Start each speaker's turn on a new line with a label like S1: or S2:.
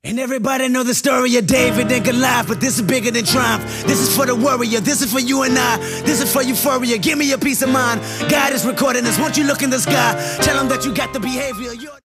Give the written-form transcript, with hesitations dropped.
S1: And everybody know the story of David and Goliath, but this is bigger than triumph. This is for the warrior, this is for you and I. This is for euphoria, give me a peace of mind. God is recording this, won't you look in the sky? Tell him that you got the behavior.